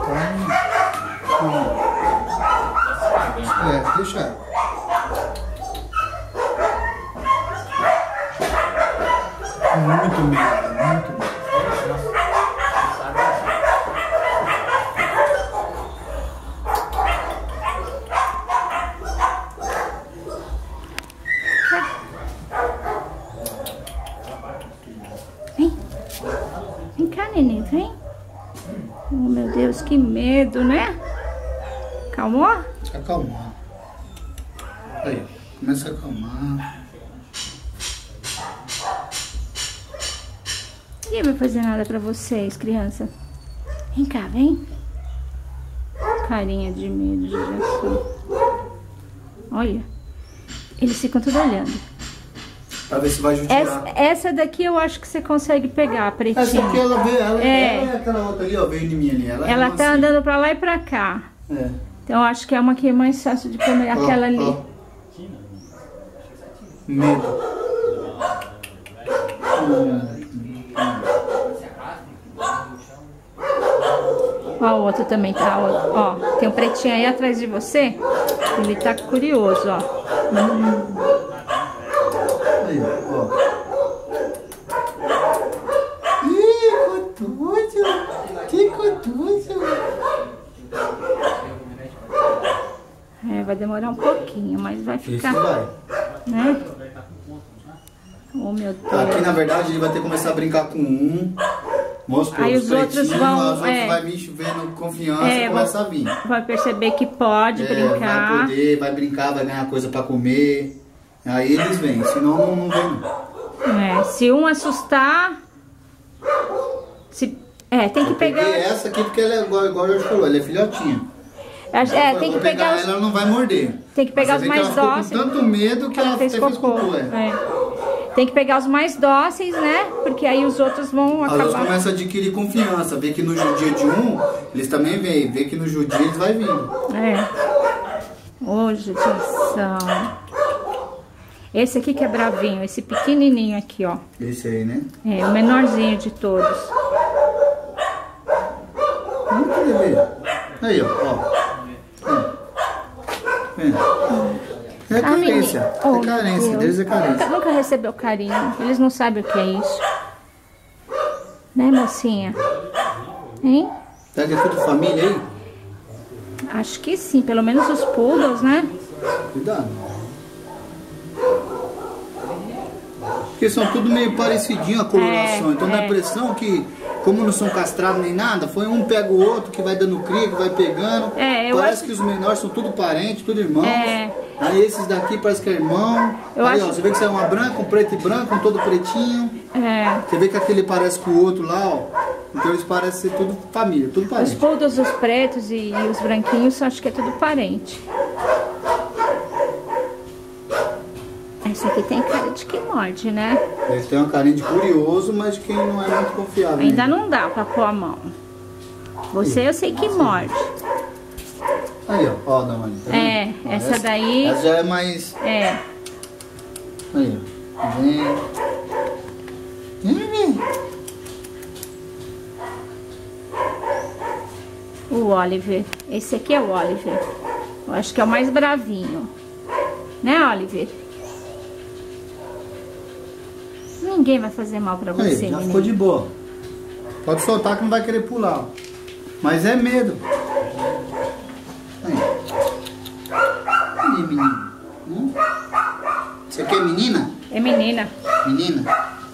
Deixa. Muito medo, muito medo. Vem cá, neném, vem. Oh, meu Deus, que medo, né? Calmou? Se acalmar. Aí, começa a acalmar. Ninguém vai fazer nada pra vocês, criança. Vem cá, vem. Carinha de medo, de reação. Olha. Eles ficam tudo olhando. Pra ver se vai judiar. Essa daqui eu acho que você consegue pegar, a pretinha. Essa aqui ela vê, ela é aquela outra ali, ó, veio de mim ali. Ela tá andando pra lá e pra cá. É. Então eu acho que é uma que é mais fácil de comer, aquela ali. Ó. Medo. Ó, o outro também tá, ó. Tem um pretinho aí atrás de você. Ele tá curioso, ó. Aí, ó. Ih, gostoso. Que gostoso. Vai demorar um pouquinho, mas vai ficar. Isso vai. Né? Oh, meu Deus. Aqui, na verdade, ele vai ter que começar a brincar com um. Mostra aí os outros vão. Os outros vai vir vendo confiança e começa a vir. Vai perceber que pode brincar. Vai poder, vai brincar, vai ganhar coisa pra comer. Aí eles vêm, senão não vem. Se um assustar. Tem que pegar. Essa aqui porque ela é igual o Jorge falou, ela é filhotinha. Tem que pegar. Ela não vai morder. Tem que pegar os mais dóceis. Ela ficou com tanto medo que ela fez cocô. Tem que pegar os mais dóceis, né? Porque aí os outros vão acabar. Os outros começam a adquirir confiança. Vê que no judia de um, eles também vêm. Vê que no judia eles vai vindo. Ô, judiação. Esse aqui que é bravinho, esse pequenininho aqui, ó. Esse aí, né? O menorzinho de todos. Vamos querer ver. Aí, ó. É carência. É carência. Deles é carência. Nunca recebeu carinho. Eles não sabem o que é isso. Né, mocinha? Hein? Será que é tudo família aí? Acho que sim. Pelo menos os poodles, né? Cuidado. Porque são tudo meio parecidinho a coloração. Então dá a impressão que, como não são castrados nem nada, foi um pega o outro que vai dando cria, que vai pegando. Parece que os menores são tudo parentes, tudo irmão. Aí esses daqui parece que é irmão. Aí, ó, você vê que saiu uma branca, um preto e branco, um todo pretinho. Você vê que aquele parece com o outro lá, ó. Então eles parecem ser tudo família, tudo parente. Os poodles, os pretos e os branquinhos, acho que é tudo parente. Esse aqui tem cara de que morde, né? Ele tem uma carinha de curioso, mas de quem não é muito confiável. Ainda não dá pra pôr a mão. Você eu sei que morde. Aí, ó, dá uma ali, tá vendo? Essa daí... Essa já é mais... Aí, ó. Vem. O Oliver. Esse aqui é o Oliver. Eu acho que é o mais bravinho. Né, Oliver? Ninguém vai fazer mal pra você, já ficou de boa. Pode soltar que não vai querer pular. Mas é medo. Aí, menina. Você quer menina? É menina. Menina?